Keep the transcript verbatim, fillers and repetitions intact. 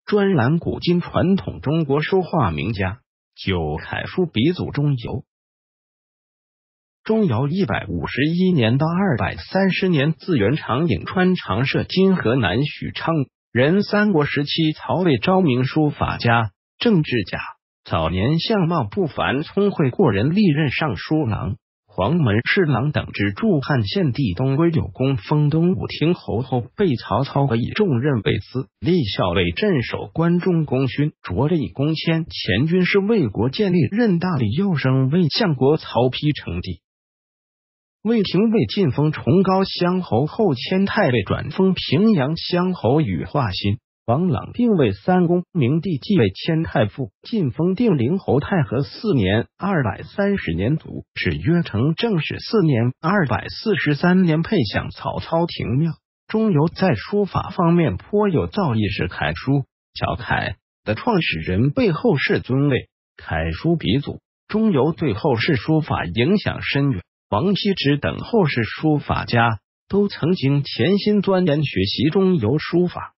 专栏古今传统中国书画名家。九楷书鼻祖钟繇。钟繇一百五十一年到二百三十年，字元长，颍川长社今河南许昌人，三国时期曹魏昭明书法家、政治家。早年相貌不凡，聪慧过人，历任尚书郎、黄门侍郎等职，驻汉献帝东归有功，封东武亭侯，后被曹操以重任为司隶校尉，镇守关中功勋，着立功迁前军师，为国建立，任大理右升为相国，曹丕称帝。魏廷尉晋封崇高乡侯，后迁太尉，转封平阳乡侯与华歆。王朗并为三公，明帝继位迁太傅，晋封定陵侯。太和四年（二百三十年）卒，谥曰成。正始四年（二百四十三年）配享曹操庭庙。钟繇在书法方面颇有造诣，是楷书小楷的创始人，被后世尊为楷书鼻祖。钟繇对后世书法影响深远，王羲之等后世书法家都曾经潜心钻研学习钟繇书法。